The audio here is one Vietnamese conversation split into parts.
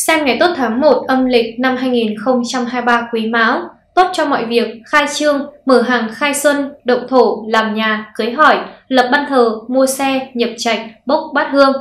Xem ngày tốt tháng 1 âm lịch năm 2023 Quý Mão, tốt cho mọi việc, khai trương, mở hàng khai xuân, động thổ, làm nhà, cưới hỏi, lập ban thờ, mua xe, nhập trạch, bốc bát hương.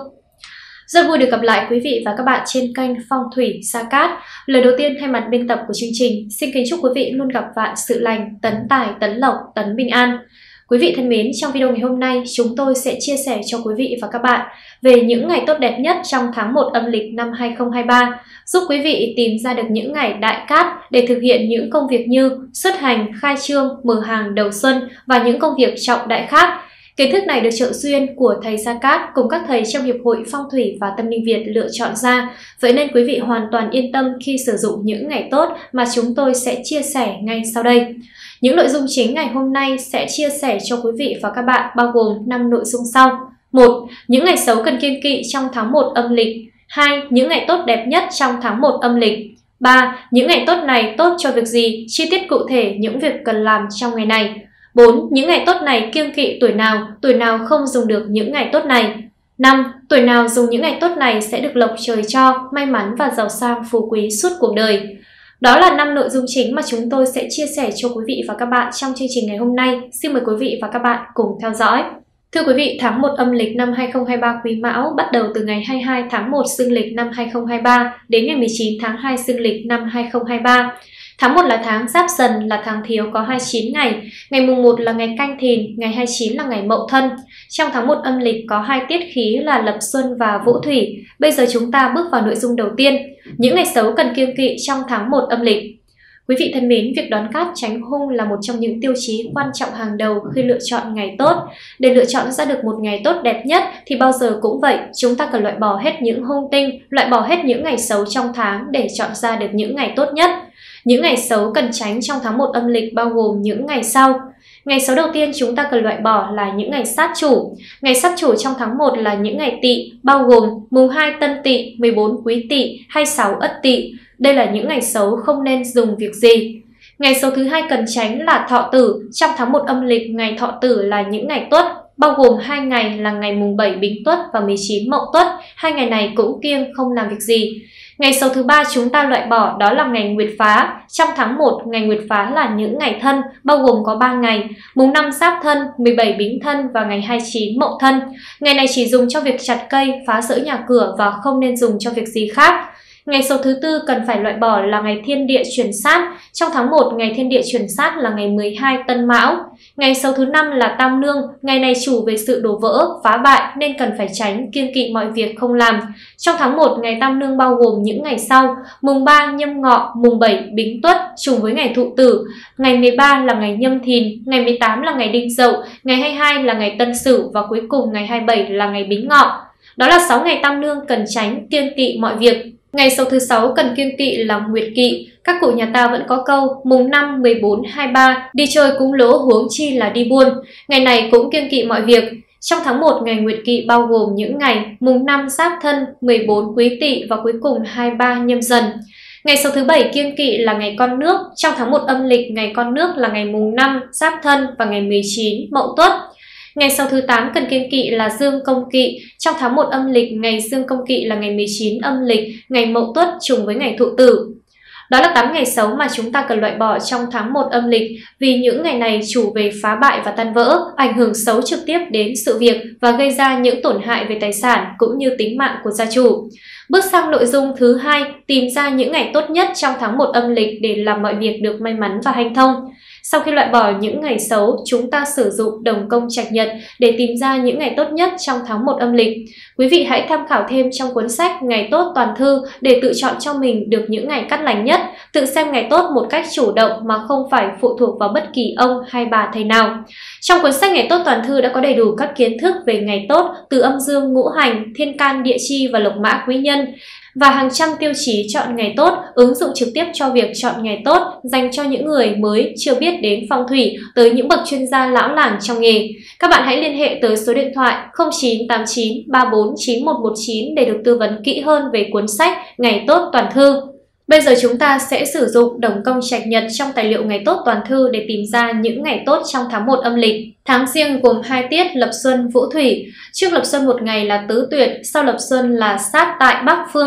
Rất vui được gặp lại quý vị và các bạn trên kênh Phong Thủy Sa Cát. Lời đầu tiên thay mặt biên tập của chương trình, xin kính chúc quý vị luôn gặp vạn sự lành, tấn tài, tấn lộc, tấn bình an. Quý vị thân mến, trong video ngày hôm nay, chúng tôi sẽ chia sẻ cho quý vị và các bạn về những ngày tốt đẹp nhất trong tháng 1 âm lịch năm 2023, giúp quý vị tìm ra được những ngày đại cát để thực hiện những công việc như xuất hành, khai trương, mở hàng đầu xuân và những công việc trọng đại khác. Kiến thức này được trợ duyên của thầy Sa Cát cùng các thầy trong Hiệp hội Phong thủy và Tâm linh Việt lựa chọn ra. Vậy nên quý vị hoàn toàn yên tâm khi sử dụng những ngày tốt mà chúng tôi sẽ chia sẻ ngay sau đây. Những nội dung chính ngày hôm nay sẽ chia sẻ cho quý vị và các bạn bao gồm 5 nội dung sau. 1. Những ngày xấu cần kiêng kỵ trong tháng 1 âm lịch. 2. Những ngày tốt đẹp nhất trong tháng 1 âm lịch. 3. Những ngày tốt này tốt cho việc gì? Chi tiết cụ thể những việc cần làm trong ngày này. 4. Những ngày tốt này kiêng kỵ tuổi nào không dùng được những ngày tốt này. 5. Tuổi nào dùng những ngày tốt này sẽ được lộc trời cho, may mắn và giàu sang phú quý suốt cuộc đời. Đó là 5 nội dung chính mà chúng tôi sẽ chia sẻ cho quý vị và các bạn trong chương trình ngày hôm nay. Xin mời quý vị và các bạn cùng theo dõi. Thưa quý vị, tháng 1 âm lịch năm 2023 Quý Mão bắt đầu từ ngày 22 tháng 1 Xương lịch năm 2023 đến ngày 19 tháng 2 Xương lịch năm 2023. Tháng 1 là tháng Giáp Dần, là tháng thiếu có 29 ngày. Ngày mùng 1 là ngày Canh Thìn, ngày 29 là ngày Mậu Thân. Trong tháng 1 âm lịch có 2 tiết khí là Lập Xuân và Vũ Thủy. Bây giờ chúng ta bước vào nội dung đầu tiên. Những ngày xấu cần kiêng kỵ trong tháng 1 âm lịch. Quý vị thân mến, việc đón cát tránh hung là một trong những tiêu chí quan trọng hàng đầu khi lựa chọn ngày tốt. Để lựa chọn ra được một ngày tốt đẹp nhất thì bao giờ cũng vậy, chúng ta cần loại bỏ hết những hung tinh, loại bỏ hết những ngày xấu trong tháng để chọn ra được những ngày tốt nhất. Những ngày xấu cần tránh trong tháng 1 âm lịch bao gồm những ngày sau. Ngày xấu đầu tiên chúng ta cần loại bỏ là những ngày sát chủ. Ngày sát chủ trong tháng 1 là những ngày Tỵ, bao gồm mùng 2 Tân Tỵ, 14 Quý Tỵ, 26 Ất Tỵ. Đây là những ngày xấu không nên dùng việc gì. Ngày xấu thứ hai cần tránh là Thọ Tử. Trong tháng 1 âm lịch, ngày Thọ Tử là những ngày Tuất, bao gồm 2 ngày là ngày mùng 7 Bính Tuất và 19 Mậu Tuất. 2 ngày này cũng kiêng không làm việc gì. Ngày xấu thứ ba chúng ta loại bỏ đó là ngày Nguyệt Phá. Trong tháng 1, ngày Nguyệt Phá là những ngày Thân, bao gồm có 3 ngày, mùng 5 Giáp Thân, 17 Bính Thân và ngày 29 Mậu Thân. Ngày này chỉ dùng cho việc chặt cây, phá rỡ nhà cửa và không nên dùng cho việc gì khác. Ngày xấu thứ tư cần phải loại bỏ là ngày Thiên Địa chuyển sát. Trong tháng 1, ngày Thiên Địa chuyển sát là ngày 12 Tân Mão. Ngày xấu thứ 5 là Tam Nương. Ngày này chủ về sự đổ vỡ, phá bại nên cần phải tránh, kiêng kỵ mọi việc không làm. Trong tháng 1, ngày Tam Nương bao gồm những ngày sau: mùng 3 Nhâm Ngọ, mùng 7 Bính Tuất trùng với ngày Thụ Tử, ngày 13 là ngày Nhâm Thìn, ngày 18 là ngày Đinh Dậu, ngày 22 là ngày Tân Sửu và cuối cùng ngày 27 là ngày Bính Ngọ. Đó là 6 ngày Tam Nương cần tránh, kiêng kỵ mọi việc. Ngày xấu thứ 6 cần kiêng kỵ là Nguyệt Kỵ. Các cụ nhà ta vẫn có câu mùng 5, 14, 23 đi chơi cũng lỗ, huống chi là đi buôn. Ngày này cũng kiêng kỵ mọi việc. Trong tháng 1, ngày Nguyệt Kỵ bao gồm những ngày mùng 5 Giáp Thân, 14 Quý Tỵ và cuối cùng 23 Nhâm Dần. Ngày xấu thứ 7 kiêng kỵ là ngày Con Nước. Trong tháng 1 âm lịch, ngày Con Nước là ngày mùng 5 Giáp Thân và ngày 19 Mậu Tuất. Ngày xấu thứ 8 cần kiêng kỵ là Dương Công Kỵ. Trong tháng 1 âm lịch, ngày Dương Công Kỵ là ngày 19 âm lịch, ngày Mậu Tuất trùng với ngày Thụ Tử. Đó là 8 ngày xấu mà chúng ta cần loại bỏ trong tháng 1 âm lịch, vì những ngày này chủ về phá bại và tan vỡ, ảnh hưởng xấu trực tiếp đến sự việc và gây ra những tổn hại về tài sản cũng như tính mạng của gia chủ. Bước sang nội dung thứ hai, tìm ra những ngày tốt nhất trong tháng 1 âm lịch để làm mọi việc được may mắn và hanh thông. Sau khi loại bỏ những ngày xấu, chúng ta sử dụng đồng công trạch nhật để tìm ra những ngày tốt nhất trong tháng 1 âm lịch. Quý vị hãy tham khảo thêm trong cuốn sách Ngày Tốt Toàn Thư để tự chọn cho mình được những ngày cát lành nhất, tự xem ngày tốt một cách chủ động mà không phải phụ thuộc vào bất kỳ ông hay bà thầy nào. Trong cuốn sách Ngày Tốt Toàn Thư đã có đầy đủ các kiến thức về ngày tốt từ âm dương ngũ hành, thiên can địa chi và lộc mã quý nhân, và hàng trăm tiêu chí chọn ngày tốt ứng dụng trực tiếp cho việc chọn ngày tốt dành cho những người mới chưa biết đến phong thủy tới những bậc chuyên gia lão làng trong nghề. Các bạn hãy liên hệ tới số điện thoại 0989 34 9119 để được tư vấn kỹ hơn về cuốn sách Ngày Tốt Toàn Thư. Bây giờ chúng ta sẽ sử dụng đồng công trạch nhật trong tài liệu Ngày Tốt Toàn Thư để tìm ra những ngày tốt trong tháng 1 âm lịch. Tháng Giêng gồm 2 tiết Lập Xuân, Vũ Thủy. Trước Lập Xuân một ngày là Tứ Tuyệt, sau Lập Xuân là Sát tại Bắc Phương.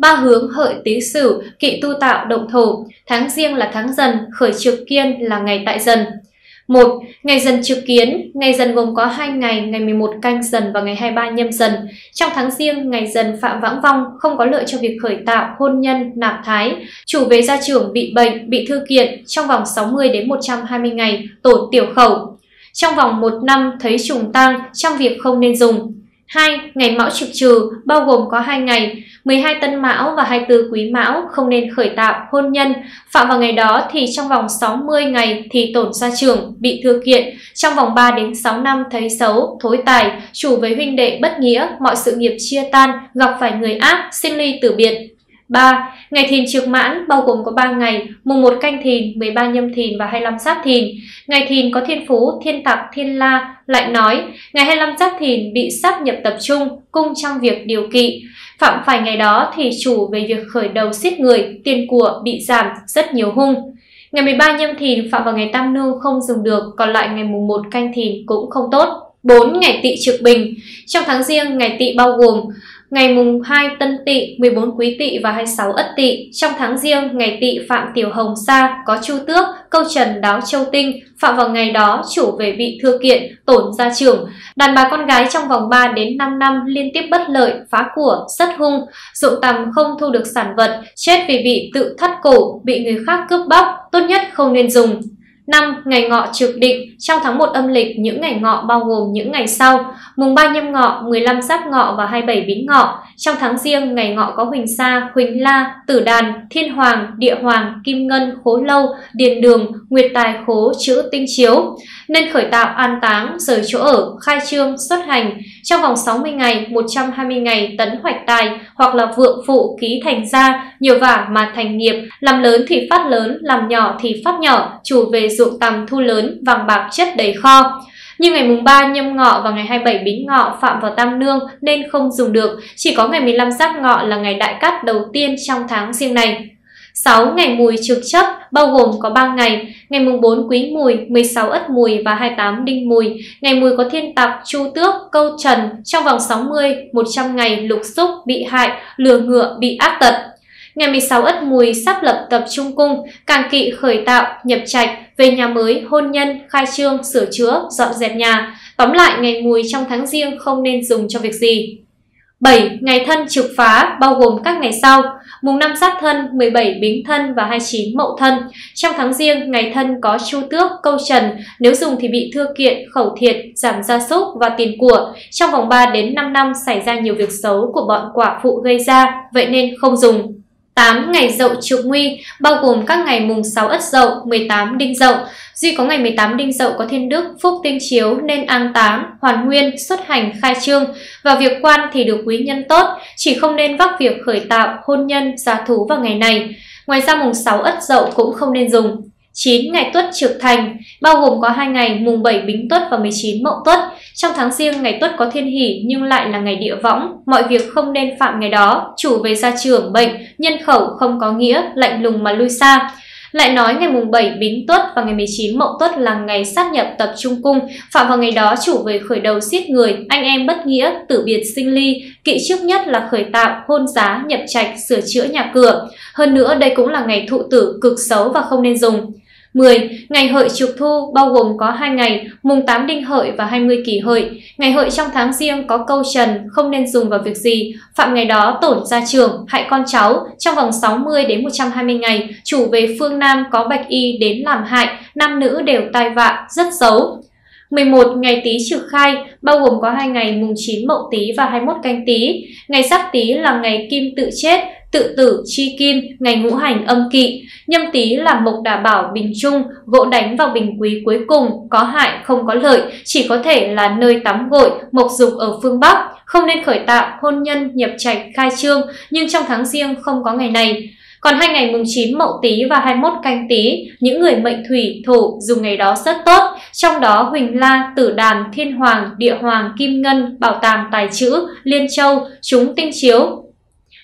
ba hướng Hợi, Tý, Sửu, Kỵ, Tu, Tạo, Động, Thổ. Tháng Giêng là tháng Dần, khởi trực Kiên là ngày tại Dần. 1. Ngày Dần trực Kiến. Ngày Dần gồm có 2 ngày, ngày 11 Canh Dần và ngày 23 Nhâm Dần. Trong tháng Giêng, ngày Dần phạm vãng vong, không có lợi cho việc khởi tạo, hôn nhân, nạp thái. Chủ về gia trưởng bị bệnh, bị thư kiện, trong vòng 60 đến 120 ngày, tổn tiểu khẩu. Trong vòng 1 năm thấy trùng tang, trong việc không nên dùng. 2. Ngày Mão trực Trừ, bao gồm có 2 ngày, 12 Tân Mão và 24 Quý Mão, không nên khởi tạo, hôn nhân. Phạm vào ngày đó thì trong vòng 60 ngày thì tổn gia trưởng, bị thư kiện. Trong vòng 3 đến 6 năm thấy xấu, thối tài, chủ với huynh đệ bất nghĩa, mọi sự nghiệp chia tan, gặp phải người ác, sinh ly tử biệt. 3. Ngày Thìn trực Mãn, bao gồm có 3 ngày, mùng 1 Canh Thìn, 13 Nhâm Thìn và 25 Giáp Thìn. Ngày Thìn có thiên phú, thiên tặc, thiên la. Lại nói, ngày 25 Giáp Thìn bị sắp nhập tập trung, cung trong việc điều kỵ. Phạm phải ngày đó thì chủ về việc khởi đầu giết người, tiền của bị giảm, rất nhiều hung. Ngày 13 Nhâm Thìn phạm vào ngày Tam Nương không dùng được, còn lại ngày mùng 1 Canh Thìn cũng không tốt. 4. Ngày Tỵ trực Bình. Trong tháng Giêng, ngày Tỵ bao gồm ngày mùng 2 Tân Tỵ, 14 Quý Tỵ và 26 Ất Tỵ. Trong tháng Giêng, ngày Tỵ phạm tiểu hồng sa, có Chu Tước, câu trần đáo châu tinh. Phạm vào ngày đó, chủ về bị thư kiện, tổn gia trưởng. Đàn bà con gái trong vòng 3 đến 5 năm liên tiếp bất lợi, phá của, rất hung. Ruộng tằm không thu được sản vật, chết vì bị tự thắt cổ, bị người khác cướp bóc, tốt nhất không nên dùng. 5. Ngày Ngọ trực Định. Trong tháng 1 âm lịch, những ngày Ngọ bao gồm những ngày sau: mùng 3 Nhâm Ngọ, 15 Giáp Ngọ và 27 Bính Ngọ. Trong tháng Giêng, ngày Ngọ có Huỳnh Sa, Huỳnh La, Tử Đàn, Thiên Hoàng, Địa Hoàng, Kim Ngân, Khố Lâu, Điền Đường, Nguyệt Tài Khố, Chữ Tinh Chiếu. Nên khởi tạo, an táng, rời chỗ ở, khai trương, xuất hành. Trong vòng 60 ngày, 120 ngày tấn hoạch tài, hoặc là vượng phụ ký thành gia, nhiều vả mà thành nghiệp, làm lớn thì phát lớn, làm nhỏ thì phát nhỏ, chủ về ruộng tằm thu lớn, vàng bạc chất đầy kho. Nhưng ngày mùng 3 Nhâm Ngọ và ngày 27 Bính Ngọ phạm vào Tam Nương nên không dùng được, chỉ có ngày 15 Giáp Ngọ là ngày đại cát đầu tiên trong tháng Giêng này. 6. Ngày Mùi trực Chấp, bao gồm có 3 ngày, ngày mùng 4 Quý Mùi, 16 Ất Mùi và 28 Đinh Mùi. Ngày Mùi có thiên tặc, Chu Tước, câu trần, trong vòng 60, 100 ngày lục xúc, bị hại, lừa ngựa, bị ác tật. Ngày 16 Ất Mùi sắp lập tập trung cung, càng kỵ khởi tạo, nhập trạch, về nhà mới, hôn nhân, khai trương, sửa chữa, dọn dẹp nhà. Tóm lại, ngày Mùi trong tháng Giêng không nên dùng cho việc gì. 7. Ngày Thân trực Phá, bao gồm các ngày sau: mùng 5 Giáp Thân, 17 Bính Thân và 29 Mậu Thân. Trong tháng Giêng, ngày Thân có Chu Tước, câu trần, nếu dùng thì bị thưa kiện, khẩu thiệt, giảm gia súc và tiền của. Trong vòng 3 đến 5 năm xảy ra nhiều việc xấu của bọn quả phụ gây ra, vậy nên không dùng. 8. Ngày Dậu trực Nguy, bao gồm các ngày mùng 6 Ất Dậu, 18 Đinh Dậu. Duy có ngày 18 Đinh Dậu có thiên đức, phúc tinh chiếu nên an táng, hoàn nguyên, xuất hành, khai trương. Và việc quan thì được quý nhân tốt, chỉ không nên vác việc khởi tạo, hôn nhân, gia thú vào ngày này. Ngoài ra mùng 6 Ất Dậu cũng không nên dùng. 9. Ngày Tuất trực Thành, bao gồm có 2 ngày, mùng 7 Bính Tuất và 19 Mậu Tuất. Trong tháng Giêng, ngày Tuất có thiên hỷ nhưng lại là ngày địa võng, mọi việc không nên phạm ngày đó, chủ về gia trưởng bệnh, nhân khẩu không có nghĩa, lạnh lùng mà lui xa. Lại nói ngày mùng 7 Bính Tuất và ngày 19 Mậu Tuất là ngày sát nhập tập trung cung, phạm vào ngày đó chủ về khởi đầu giết người, anh em bất nghĩa, tử biệt sinh ly, kỵ trước nhất là khởi tạo, hôn giá, nhập trạch, sửa chữa nhà cửa. Hơn nữa đây cũng là ngày thụ tử cực xấu và không nên dùng. 10. Ngày Hợi trực Thu, bao gồm có 2 ngày, mùng 8 Đinh Hợi và 20 Kỷ Hợi. Ngày Hợi trong tháng Giêng có câu trần, không nên dùng vào việc gì, phạm ngày đó tổn gia trưởng, hại con cháu. Trong vòng 60 đến 120 ngày, chủ về phương Nam có bạch y đến làm hại, nam nữ đều tai vạ, rất xấu. 11. Ngày Tý trực Khai, bao gồm có 2 ngày, mùng 9 Mậu Tý và 21 Canh Tý. Ngày Giáp Tý là ngày kim tự chết, tự tử chi kim, ngày ngũ hành âm kỵ. Nhâm Tý là mộc đả bảo bình trung, gỗ đánh vào bình quý cuối cùng, có hại không có lợi, chỉ có thể là nơi tắm gội, mộc dục ở phương Bắc, không nên khởi tạo, hôn nhân, nhập trạch, khai trương, nhưng trong tháng Giêng không có ngày này. Còn 2 ngày mùng 9 Mậu Tý và 21 Canh Tý, những người mệnh thủy, thổ dùng ngày đó rất tốt, trong đó Huỳnh La, Tử Đàn, Thiên Hoàng, Địa Hoàng, Kim Ngân, Bảo Tàng, Tài Chữ, Liên Châu, chúng tinh chiếu.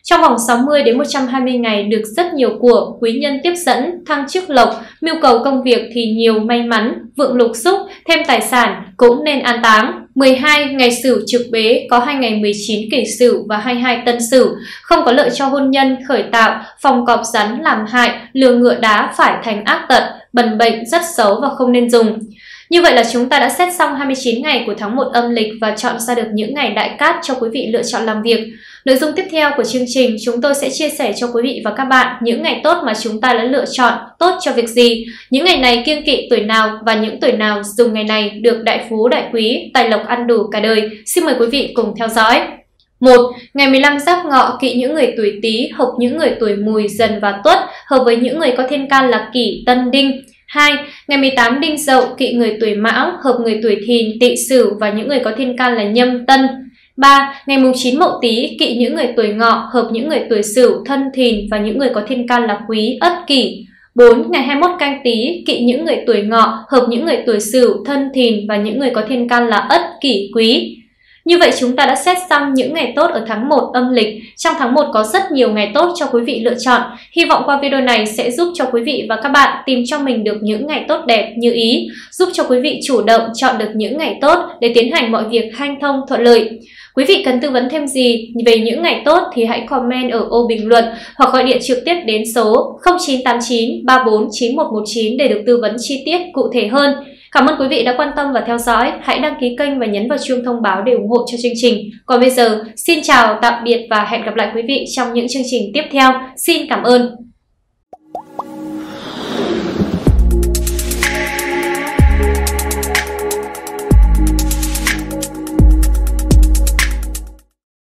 Trong vòng 60 đến 120 ngày được rất nhiều của, quý nhân tiếp dẫn, thăng chức lộc, mưu cầu công việc thì nhiều may mắn, vượng lục xúc, thêm tài sản, cũng nên an táng. 12. Ngày Sửu trực bế, có 2 ngày 19 Kỷ Sửu và 22 Tân Sửu, không có lợi cho hôn nhân, khởi tạo, phòng cọp rắn làm hại, lừa ngựa đá phải thành ác tật, bần bệnh rất xấu và không nên dùng. Như vậy là chúng ta đã xét xong 29 ngày của tháng 1 âm lịch và chọn ra được những ngày đại cát cho quý vị lựa chọn làm việc. Nội dung tiếp theo của chương trình, chúng tôi sẽ chia sẻ cho quý vị và các bạn những ngày tốt mà chúng ta đã lựa chọn tốt cho việc gì, những ngày này kiêng kỵ tuổi nào và những tuổi nào dùng ngày này được đại phú đại quý, tài lộc ăn đủ cả đời. Xin mời quý vị cùng theo dõi. 1. Ngày 15 Giáp Ngọ, kỵ những người tuổi Tý, hợp những người tuổi Mùi, Dần và Tuất, hợp với những người có thiên can là Kỷ, Tân, Đinh. 2. Ngày 18 Đinh Dậu, kỵ người tuổi Mão, hợp người tuổi Thìn, Tỵ, Sửu và những người có thiên can là Nhâm, Tân. 3. Ngày 9 Mậu Tý, kỵ những người tuổi Ngọ, hợp những người tuổi Sửu, Thân, Thìn và những người có thiên can là Quý, Ất, Kỷ. 4. Ngày 21 Canh Tý, kỵ những người tuổi Ngọ, hợp những người tuổi Sửu, Thân, Thìn và những người có thiên can là Ất, Kỷ, Quý. Như vậy chúng ta đã xét xong những ngày tốt ở tháng 1 âm lịch. Trong tháng 1 có rất nhiều ngày tốt cho quý vị lựa chọn. Hy vọng qua video này sẽ giúp cho quý vị và các bạn tìm cho mình được những ngày tốt đẹp như ý, giúp cho quý vị chủ động chọn được những ngày tốt để tiến hành mọi việc hanh thông thuận lợi. Quý vị cần tư vấn thêm gì về những ngày tốt thì hãy comment ở ô bình luận hoặc gọi điện trực tiếp đến số 0989 34 9119 để được tư vấn chi tiết cụ thể hơn. Cảm ơn quý vị đã quan tâm và theo dõi. Hãy đăng ký kênh và nhấn vào chuông thông báo để ủng hộ cho chương trình. Còn bây giờ, xin chào, tạm biệt và hẹn gặp lại quý vị trong những chương trình tiếp theo. Xin cảm ơn.